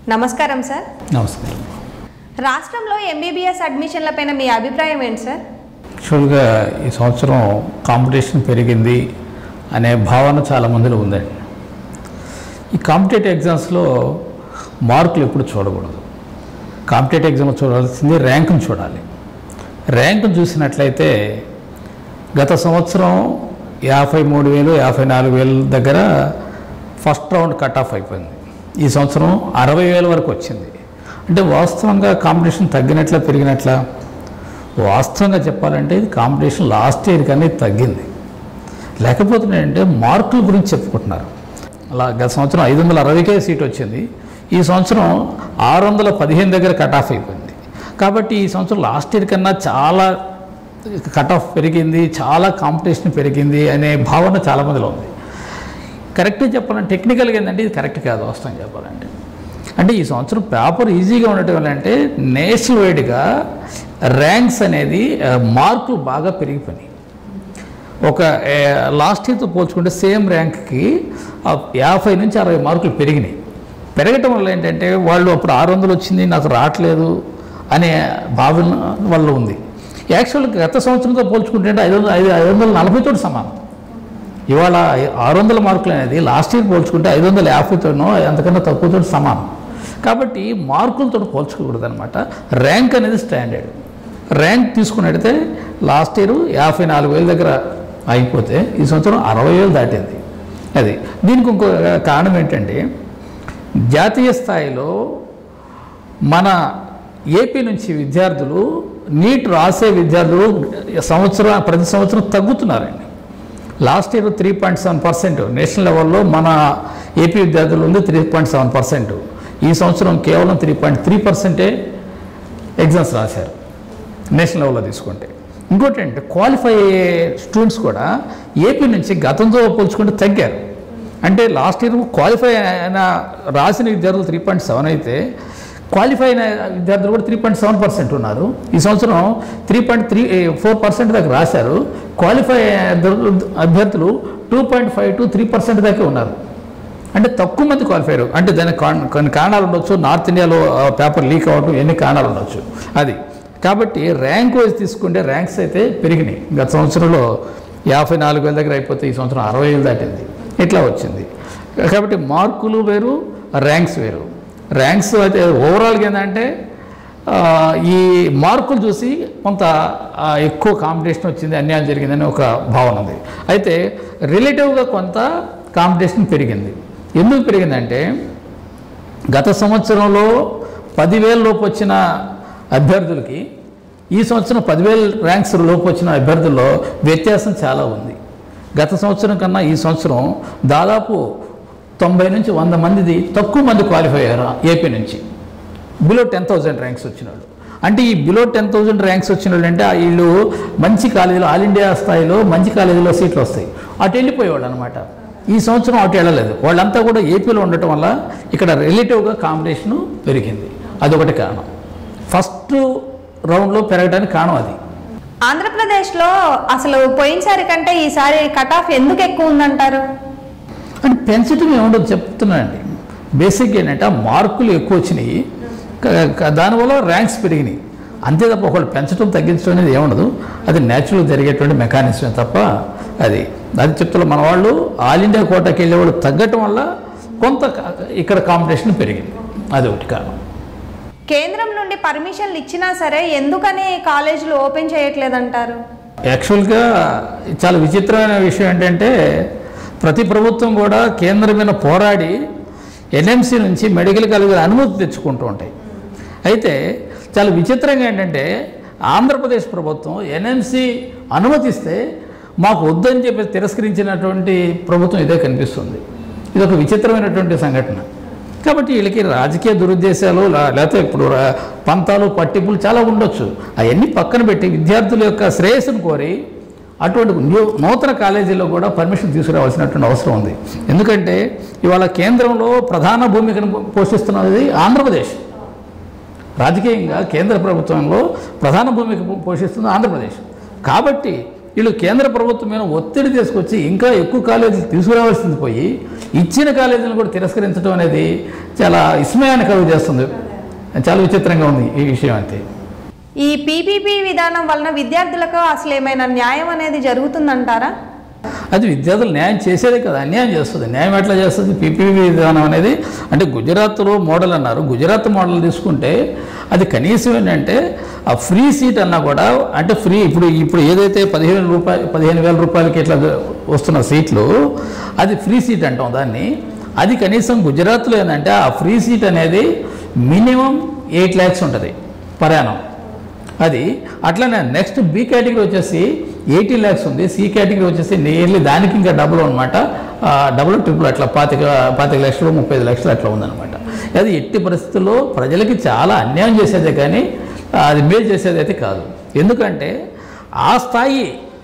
నమస్కారం సార్. నమస్కారం. రాష్ట్రంలో ఎంబీబీఎస్ అడ్మిషన్లపైన మీ అభిప్రాయం ఏంటి సార్? యాక్చువల్గా ఈ సంవత్సరం కాంపిటీషన్ పెరిగింది అనే భావన చాలా మందిలో ఉందండి. ఈ కాంపిటేటివ్ ఎగ్జామ్స్లో మార్కులు ఎప్పుడు చూడకూడదు. కాంపిటేటివ్ ఎగ్జామ్లో చూడాల్సింది ర్యాంకును చూడాలి. ర్యాంకును చూసినట్లయితే గత సంవత్సరం 53,000 54,000 దగ్గర ఫస్ట్ రౌండ్ కట్ ఆఫ్ అయిపోయింది. ఈ సంవత్సరం 60,000 వరకు వచ్చింది. అంటే వాస్తవంగా కాంపిటీషన్ తగ్గినట్లా పెరిగినట్లా? వాస్తవంగా చెప్పాలంటే ఇది కాంపిటీషన్ లాస్ట్ ఇయర్ కానీ తగ్గింది. లేకపోతే ఏంటంటే మార్కుల గురించి చెప్పుకుంటున్నారు. అలా గత సంవత్సరం 560కే సీట్ వచ్చింది. ఈ సంవత్సరం 615 దగ్గర కట్ ఆఫ్ అయిపోయింది. కాబట్టి ఈ సంవత్సరం లాస్ట్ ఇయర్ కన్నా చాలా కట్ ఆఫ్ పెరిగింది, చాలా కాంపిటీషన్ పెరిగింది అనే భావన చాలామందిలో ఉంది. కరెక్ట్గా చెప్పాలంటే టెక్నికల్గా ఏంటంటే ఇది కరెక్ట్ కాదు. వాస్తవం చెప్పాలంటే అంటే ఈ సంవత్సరం పేపర్ ఈజీగా ఉండటం వల్ల అంటే నేషనల్ వైడ్గా ర్యాంక్స్ అనేది మార్కులు బాగా పెరిగిపోయినాయి. ఒక లాస్ట్ ఇయర్తో పోల్చుకుంటే సేమ్ ర్యాంక్కి 50 నుంచి 60 మార్కులు పెరిగినాయి. పెరగటం వల్ల ఏంటంటే వాళ్ళు అప్పుడు 600 వచ్చింది నాకు రావట్లేదు అనే భావన వల్ల ఉంది. యాక్చువల్గా గత సంవత్సరంతో పోల్చుకుంటే 540తో సమానం. ఇవాళ 600 మార్కులు అనేది లాస్ట్ ఇయర్ పోల్చుకుంటే 550తోనో అంతకన్నా తక్కువతో సమానం. కాబట్టి మార్కులతో పోల్చుకోకూడదు అనమాట. ర్యాంక్ అనేది స్టాండర్డ్. ర్యాంక్ తీసుకున్నట్టయితే లాస్ట్ ఇయర్ 54,000 దగ్గర అయిపోతే ఈ సంవత్సరం 60,000 దాటింది. అది దీనికి ఇంకో కారణం ఏంటంటే జాతీయ స్థాయిలో మన ఏపీ నుంచి విద్యార్థులు నీట్ రాసే విద్యార్థులు ప్రతి సంవత్సరం తగ్గుతున్నారండి. లాస్ట్ ఇయర్ 3.7% నేషనల్ లెవెల్లో మన ఏపీ విద్యార్థులు ఉంది 3.7%. ఈ సంవత్సరం కేవలం 3.3% ఎగ్జామ్స్ రాశారు నేషనల్ లెవెల్లో తీసుకుంటే. ఇంకోటి అంటే క్వాలిఫై అయ్యే స్టూడెంట్స్ కూడా ఏపీ నుంచి గతంతో పోల్చుకుంటే తగ్గారు. అంటే లాస్ట్ ఇయర్ క్వాలిఫై అయిన రాసిన విద్యార్థులు 3.7 అయితే క్వాలిఫై అయిన విద్యార్థులు కూడా 3.7% ఉన్నారు. ఈ సంవత్సరం 3.4% దాకా రాశారు. క్వాలిఫై అభ్యర్థులు 2.5 to 3% దాకా ఉన్నారు. అంటే తక్కువ మంది క్వాలిఫై అయ్యారు. అంటే దానికి కొన్ని కారణాలు ఉండొచ్చు. నార్త్ ఇండియాలో పేపర్ లీక్ అవ్వడం ఎన్ని కారణాలు ఉండొచ్చు. అది కాబట్టి ర్యాంక్ వైజ్ తీసుకుంటే ర్యాంక్స్ అయితే పెరిగినాయి. గత సంవత్సరంలో 54,000 దగ్గర అయిపోతే ఈ సంవత్సరం 60,000 దాటింది. ఇట్లా వచ్చింది. కాబట్టి మార్కులు వేరు, ర్యాంక్స్ వేరు. ర్యాంక్స్ అయితే ఓవరాల్గా ఏంటంటే ఈ మార్కులు చూసి కొంత ఎక్కువ కాంపిటీషన్ వచ్చింది, అన్యాయం జరిగిందని ఒక భావన ఉంది. అయితే రిలేటివ్గా కొంత కాంపిటీషన్ పెరిగింది. ఎందుకు పెరిగిందంటే గత సంవత్సరంలో 10,000 లోపు వచ్చిన అభ్యర్థులకి ఈ సంవత్సరం 10,000 ర్యాంక్స్ లోపు వచ్చిన అభ్యర్థుల్లో వ్యత్యాసం చాలా ఉంది. గత సంవత్సరం కన్నా ఈ సంవత్సరం దాదాపు 90 నుంచి 100 మంది తక్కువ మంది క్వాలిఫై అయ్యారు ఏపీ నుంచి. బిలో 10,000 ర్యాంక్స్ వచ్చిన వాళ్ళు. అంటే ఈ బిలో 10,000 ర్యాంక్స్ వచ్చిన వాళ్ళు అంటే వీళ్ళు మంచి కాలేజీలో ఆల్ ఇండియా స్థాయిలో మంచి కాలేజీలో సీట్లు వస్తాయి. అటు వెళ్ళిపోయేవాళ్ళు అనమాట. ఈ సంవత్సరం అటు వెళ్ళలేదు. వాళ్ళంతా కూడా ఏపీలో ఉండటం వల్ల ఇక్కడ రిలేటివ్గా కాంపిటీషను పెరిగింది. అదొకటి కారణం. ఫస్ట్ రౌండ్లో పెరగడానికి కారణం అది. ఆంధ్రప్రదేశ్లో అసలు పోయినసారి కంటే ఈసారి కట్ ఆఫ్ ఎందుకు ఎక్కువ ఉందంటారు? అంటే పెంచడం ఏముండదు చెప్తున్నానండి. బేసిక్ ఏంటంటే మార్కులు ఎక్కువ వచ్చినాయి, దానివల్ల ర్యాంక్స్ పెరిగినాయి. అంతే తప్ప ఒకళ్ళు పెంచడం తగ్గించడం అనేది ఏముండదు. అది న్యాచురల్గా జరిగేటువంటి మెకానిజమే తప్ప అది చెప్తున్నా. మన వాళ్ళు ఆల్ ఇండియా కోటాకి వెళ్ళేవాళ్ళు తగ్గటం వల్ల కొంత ఇక్కడ కాంపిటీషన్ పెరిగింది. అది ఒకటి కారణం. కేంద్రం నుండి పర్మిషన్లు ఇచ్చినా సరే ఎందుకని కాలేజీలు ఓపెన్ చేయట్లేదంటారు? యాక్చువల్గా చాలా విచిత్రమైన విషయం ఏంటంటే ప్రతి ప్రభుత్వం కూడా కేంద్రం మీద పోరాడి ఎన్ఎంసీ నుంచి మెడికల్ కాలేజీల అనుమతి తెచ్చుకుంటూ ఉంటాయి. అయితే చాలా విచిత్రంగా ఏంటంటే ఆంధ్రప్రదేశ్ ప్రభుత్వం ఎన్ఎంసీ అనుమతిస్తే మాకు వద్దని చెప్పి తిరస్కరించినటువంటి ప్రభుత్వం ఇదే కనిపిస్తుంది. ఇది ఒక విచిత్రమైనటువంటి సంఘటన. కాబట్టి వీళ్ళకి రాజకీయ దురుద్దేశాలు లేకపోతే ఇప్పుడు పంతాలు పట్టింపులు చాలా ఉండొచ్చు. అవన్నీ పక్కన పెట్టి విద్యార్థుల యొక్క శ్రేయస్సును కోరి అటువంటి నూతన కాలేజీల్లో కూడా పర్మిషన్ తీసుకురావాల్సినటువంటి అవసరం ఉంది. ఎందుకంటే ఇవాళ కేంద్రంలో ప్రధాన భూమికను పోషిస్తున్నది ఆంధ్రప్రదేశ్. రాజకీయంగా కేంద్ర ప్రభుత్వంలో ప్రధాన భూమిక పోషిస్తుంది ఆంధ్రప్రదేశ్. కాబట్టి వీళ్ళు కేంద్ర ప్రభుత్వం మీద ఒత్తిడి తీసుకొచ్చి ఇంకా ఎక్కువ కాలేజీలు తీసుకురావాల్సింది పోయి ఇచ్చిన కాలేజీలను కూడా తిరస్కరించడం అనేది చాలా విస్మయాన్ని కలుగు చేస్తుంది. చాలా విచిత్రంగా ఉంది ఈ విషయం. అంతే ఈ పీపీపీ విధానం వలన విద్యార్థులకు అసలు ఏమైనా న్యాయం అనేది జరుగుతుందంటారా? అది విద్యార్థులు న్యాయం చేసేదే కదా, అన్యాయం చేస్తుంది. న్యాయం ఎట్లా చేస్తుంది? పీపీపీ విధానం అనేది అంటే గుజరాత్లో మోడల్ అన్నారు. గుజరాత్ మోడల్ తీసుకుంటే అది కనీసం ఏంటంటే ఆ ఫ్రీ సీట్ అన్నా కూడా అంటే ఫ్రీ ఇప్పుడు ఏదైతే 15,000 రూపాయలకి ఇట్లా వస్తున్న సీట్లు అది ఫ్రీ సీట్ అంటాం దాన్ని. అది కనీసం గుజరాత్లో ఏంటంటే ఆ ఫ్రీ సీట్ అనేది మినిమం 8 lakhs ఉంటుంది per annum. అది అట్లనే నెక్స్ట్ బి కేటగిరీ వచ్చేసి 80 lakhs ఉంది. సి కేటగిరీ వచ్చేసి నియర్లీ దానికి ఇంకా డబుల్ అనమాట, డబుల్ ట్రిపుల్ అట్లా 25 లక్షలు 35 లక్షలు అట్లా ఉందన్నమాట. అది ఎట్టి పరిస్థితుల్లో ప్రజలకి చాలా అన్యాయం చేసేదే కానీ అది మేలు చేసేది అయితే కాదు. ఎందుకంటే ఆ స్థాయి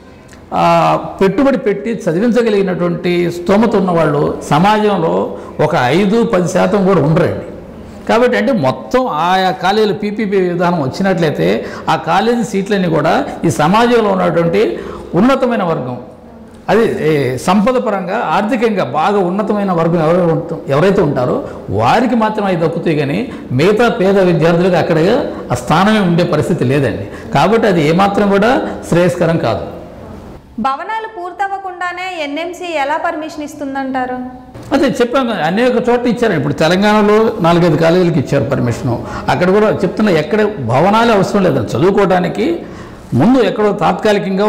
పెట్టుబడి పెట్టి చదివించగలిగినటువంటి స్తోమత ఉన్నవాళ్ళు సమాజంలో ఒక 5-10% కూడా ఉండరండి. కాబట్టి అంటే మొత్తం ఆయా కాలేజీలు పీపీపీ విధానం వచ్చినట్లయితే ఆ కాలేజీ సీట్లన్నీ కూడా ఈ సమాజంలో ఉన్నటువంటి ఉన్నతమైన వర్గం, అది సంపద పరంగా ఆర్థికంగా బాగా ఉన్నతమైన వర్గం ఎవరైతే ఉంటారో వారికి మాత్రం అవి దక్కుతాయి. కానీ మిగతా పేద విద్యార్థులకు అక్కడ ఆ స్థానమే ఉండే పరిస్థితి లేదండి. కాబట్టి అది ఏమాత్రం కూడా శ్రేయస్కరం కాదు. భవనాలు పూర్తవ్వకుండానే ఎన్ఎంసీ ఎలా పర్మిషన్ ఇస్తుందంటారు? అదే చెప్పాను, అనేక చోట్ల ఇచ్చారు. ఇప్పుడు తెలంగాణలో 4-5 కాలేజీలకు ఇచ్చారు పర్మిషను. అక్కడ కూడా చెప్తున్నా ఎక్కడ భవనాలే అవసరం లేదండి. చదువుకోవడానికి ముందు ఎక్కడో తాత్కాలికంగా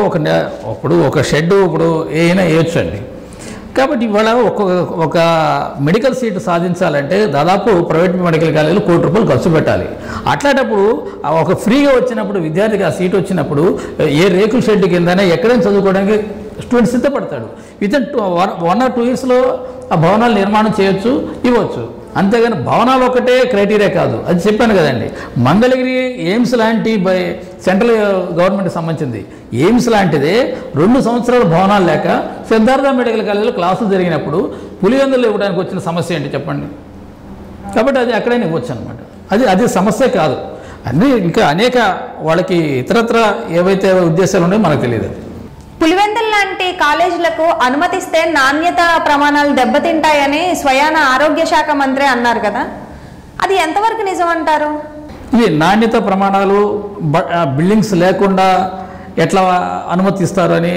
ఒక షెడ్ ఇప్పుడు ఏమైనా వేయొచ్చు అండి. కాబట్టి ఇవాళ ఒక మెడికల్ సీట్ సాధించాలంటే దాదాపు ప్రైవేట్ మెడికల్ కాలేజీలు ₹1 కోటి ఖర్చు పెట్టాలి. అట్లాంటప్పుడు ఒక ఫ్రీగా వచ్చినప్పుడు విద్యార్థికి ఆ సీట్ వచ్చినప్పుడు ఏ రేకుల షెడ్ కిందనే ఎక్కడైనా చదువుకోవడానికి స్టూడెంట్ సిద్ధపడతాడు. వితిన్ 1 or 2 yearsలో ఆ భవనాలు నిర్మాణం చేయొచ్చు, ఇవ్వచ్చు. అంతేగాని భవనాలు ఒకటే క్రైటీరియా కాదు. అది చెప్పాను కదండి. మంగళగిరి ఎయిమ్స్ లాంటి సెంట్రల్ గవర్నమెంట్కి సంబంధించింది ఎయిమ్స్ లాంటిదే 2 సంవత్సరాల భవనాలు లేక సిద్ధార్థ మెడికల్ కాలేజీలో క్లాసులు జరిగినప్పుడు పులివెందులు ఇవ్వడానికి వచ్చిన సమస్య ఏంటి చెప్పండి. కాబట్టి అది అక్కడైనా ఇవ్వచ్చు అనమాట. అది సమస్య కాదు. అన్నీ ఇంకా అనేక వాళ్ళకి ఇతరత్ర ఏవైతే ఉద్దేశాలు ఉన్నాయో మనకు తెలియదు. పులివెందుల లాంటి కాలేజీలకు అనుమతిస్తే నాణ్యత ప్రమాణాలు దెబ్బతింటాయని స్వయాన ఆరోగ్య శాఖ మంత్రి అన్నారు కదా, అది ఎంతవరకు నిజం అంటారు? ఇది నాణ్యత ప్రమాణాలు బిల్డింగ్స్ లేకుండా ఎట్లా అనుమతిస్తారని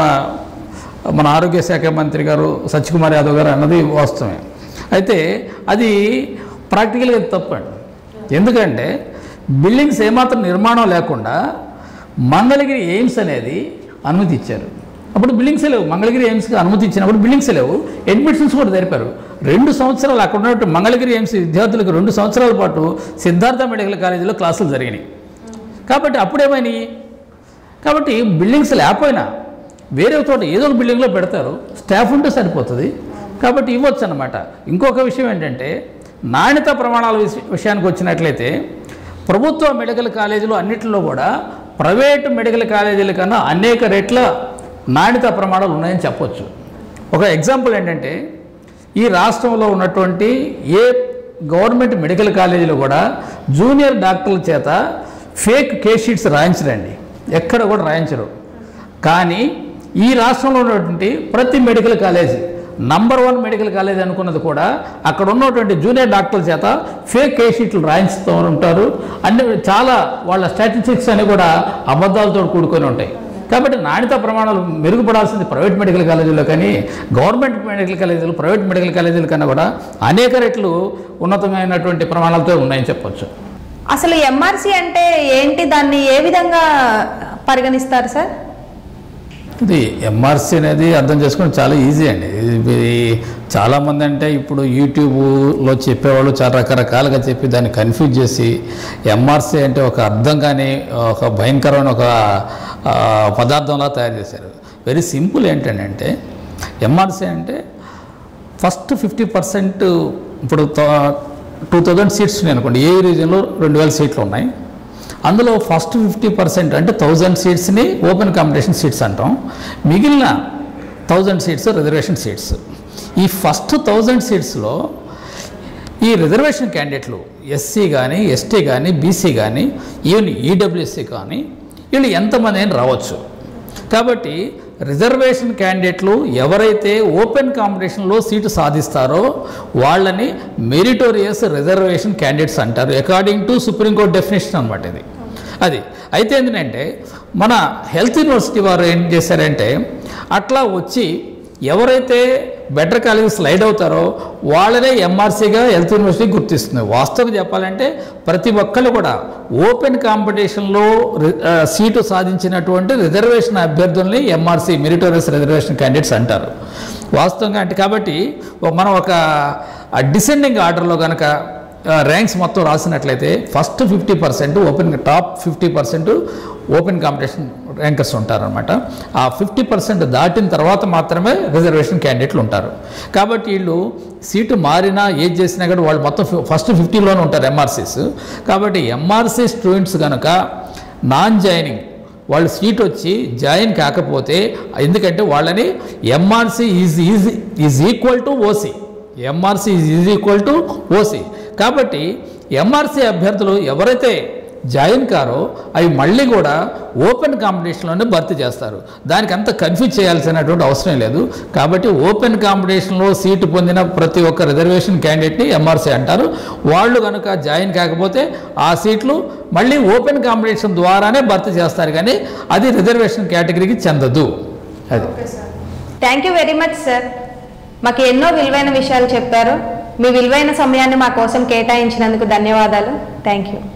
మన ఆరోగ్య శాఖ మంత్రి గారు సత్యకుమార్ యాదవ్ గారు అన్నది వాస్తవమే. అయితే అది ప్రాక్టికల్గా తప్పండి. ఎందుకంటే బిల్డింగ్స్ ఏమాత్రం నిర్మాణం లేకుండా మంగళగిరి ఎయిమ్స్ అనేది అనుమతి ఇచ్చారు. అప్పుడు బిల్డింగ్సే లేవు. మంగళగిరి ఎయిమ్స్కి అనుమతి ఇచ్చినప్పుడు బిల్డింగ్సే లేవు. అడ్మిషన్స్ కూడా జరిపారు. 2 సంవత్సరాలు అక్కడ ఉన్నట్టు మంగళగిరి ఎయిమ్స్ విద్యార్థులకు 2 సంవత్సరాల పాటు సిద్ధార్థ మెడికల్ కాలేజీలో క్లాసులు జరిగినాయి. కాబట్టి అప్పుడేమైనాయి? కాబట్టి బిల్డింగ్స్ లేకపోయినా వేరే చోట ఏదో ఒక బిల్డింగ్లో పెడతారు, స్టాఫ్ ఉంటే సరిపోతుంది. కాబట్టి ఇవ్వచ్చు అన్నమాట. ఇంకొక విషయం ఏంటంటే నాణ్యత ప్రమాణాల విషయానికి వచ్చినట్లయితే ప్రభుత్వ మెడికల్ కాలేజీలు అన్నింటిలో కూడా ప్రైవేటు మెడికల్ కాలేజీల కన్నా అనేక రెట్ల నాణ్యత ప్రమాణాలు ఉన్నాయని చెప్పొచ్చు. ఒక ఎగ్జాంపుల్ ఏంటంటే ఈ రాష్ట్రంలో ఉన్నటువంటి ఏ గవర్నమెంట్ మెడికల్ కాలేజీలో కూడా జూనియర్ డాక్టర్ల చేత ఫేక్ కేస్ షీట్స్ రాయించరండి, ఎక్కడ కూడా రాయించరు. కానీ ఈ రాష్ట్రంలో ఉన్నటువంటి ప్రతి medical college number 1 medical college అనుకున్నది కూడా అక్కడ ఉన్నటువంటి జూనియర్ డాక్టర్ల చేత ఫేక్ కేస్ షీట్లు రాయించుతూ ఉంటారు. అన్ని చాలా వాళ్ళ స్టాటిస్టిక్స్ అని కూడా అబద్ధాలతో కూడుకొని ఉంటాయి. కాబట్టి నాణ్యత ప్రమాణాలు మెరుగుపడాల్సింది ప్రైవేట్ మెడికల్ కాలేజీలో కానీ గవర్నమెంట్ మెడికల్ కాలేజీలు ప్రైవేట్ మెడికల్ కాలేజీల కన్నా కూడా అనేక రెట్లు ఉన్నతమైనటువంటి ప్రమాణాలతో ఉన్నాయని చెప్పొచ్చు. అసలు ఎంఆర్సీ అంటే ఏంటి, దాన్ని ఏ విధంగా పరిగణిస్తారు సార్? ఇది ఎంఆర్సీ అనేది అర్థం చేసుకోవడం చాలా ఈజీ అండి. ఇది చాలామంది అంటే ఇప్పుడు యూట్యూబ్లో చెప్పేవాళ్ళు చాలా రకరకాలుగా చెప్పి దాన్ని కన్ఫ్యూజ్ చేసి ఎంఆర్సీ అంటే ఒక అర్థం కానీ ఒక భయంకరమైన ఒక పదార్థంలా తయారు చేశారు. వెరీ సింపుల్ ఏంటంటే ఎంఆర్సీ అంటే ఫస్ట్ 50% ఇప్పుడు 2000 సీట్స్ ఉన్నాయి అనుకోండి. ఏ రీజన్లో 2000 సీట్లు ఉన్నాయి. అందులో ఫస్ట్ 50% అంటే 1000 సీట్స్ని ఓపెన్ కాంపిటీషన్ సీట్స్ అంటాం. మిగిలిన 1000 సీట్స్ రిజర్వేషన్ సీట్స్. ఈ ఫస్ట్ 1000 సీట్స్లో ఈ రిజర్వేషన్ క్యాండిడేట్లు ఎస్సీ కానీ ఎస్టీ కానీ బీసీ కానీ ఈవెన్ ఈడబ్ల్యూఎస్సీ కానీ వీళ్ళు ఎంతమంది అయినా రావచ్చు. కాబట్టి రిజర్వేషన్ క్యాండిడేట్లు ఎవరైతే ఓపెన్ కాంపిటీషన్లో సీటు సాధిస్తారో వాళ్ళని మెరిటోరియస్ రిజర్వేషన్ క్యాండిడేట్స్ అంటారు, అకార్డింగ్ టు సుప్రీంకోర్టు డెఫినేషన్ అనమాట ఇది. అది అయితే ఏంటంటే మన హెల్త్ యూనివర్సిటీ వారు ఏం చేశారంటే అట్లా వచ్చి ఎవరైతే బెటర్ కాలేజీ స్లైడ్ అవుతారో వాళ్ళనే ఎంఆర్సీగా హెల్త్ యూనివర్సిటీ గుర్తిస్తుంది. వాస్తవంగా చెప్పాలంటే ప్రతి ఒక్కరు కూడా ఓపెన్ కాంపిటీషన్లో సీటు సాధించినటువంటి రిజర్వేషన్ అభ్యర్థుల్ని ఎంఆర్సీ మెరిటోరియస్ రిజర్వేషన్ క్యాండిడేట్స్ అంటారు వాస్తవంగా. అంటే కాబట్టి మనం ఒక డిసెండింగ్ ఆర్డర్లో కనుక ర్యాంక్స్ మొత్తం రాసినట్లయితే first 50% open top 50% open competition rankers ఉంటారనమాట. ఆ 50% దాటిన తర్వాత మాత్రమే రిజర్వేషన్ క్యాండిడేట్లు ఉంటారు. కాబట్టి వీళ్ళు సీటు మారినా ఏది చేసినా కూడా వాళ్ళు మొత్తం ఫస్ట్ 50లోనే ఉంటారు ఎంఆర్సీస్. కాబట్టి ఎంఆర్సీ స్టూడెంట్స్ కనుక నాన్ జాయినింగ్ వాళ్ళు సీట్ వచ్చి జాయిన్ కాకపోతే, ఎందుకంటే వాళ్ళని MRC is equal to OC, MRC is equal to OC. కాబట్టి ఎంఆర్సీ అభ్యర్థులు ఎవరైతే జాయిన్ కారో అవి మళ్ళీ కూడా ఓపెన్ కాంపిటీషన్లోనే భర్తీ చేస్తారు. దానికి అంత కన్ఫ్యూజ్ చేయాల్సినటువంటి అవసరం లేదు. కాబట్టి ఓపెన్ కాంపిటీషన్లో సీటు పొందిన ప్రతి ఒక్క రిజర్వేషన్ క్యాండిడేట్ని ఎంఆర్సీ అంటారు. వాళ్ళు కనుక జాయిన్ కాకపోతే ఆ సీట్లు మళ్ళీ ఓపెన్ కాంపిటీషన్ ద్వారానే భర్తీ చేస్తారు, కానీ అది రిజర్వేషన్ కేటగిరీకి చెందదు. అది. Thank you very much sir. మాకు ఎన్నో విలువైన విషయాలు చెప్పారు. మీ విలువైన సమయాన్ని మా కోసం కేటాయించినందుకు ధన్యవాదాలు. Thank you.